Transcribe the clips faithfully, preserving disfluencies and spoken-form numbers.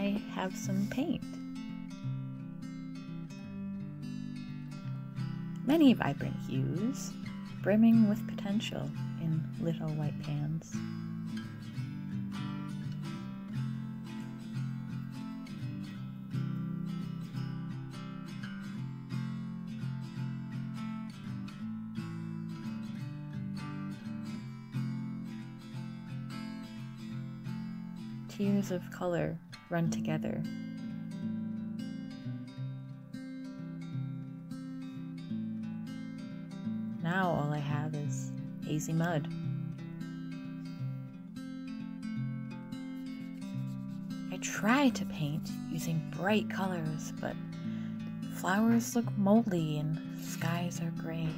I have some paint. Many vibrant hues, brimming with potential in little white pans. Tiers of color run together. Now all I have is hazy mud. I try to paint using bright colors, but flowers look moldy and skies are gray.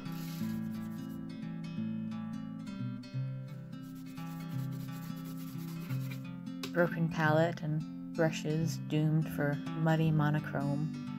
Broken palette and brushes doomed for muddy monochrome.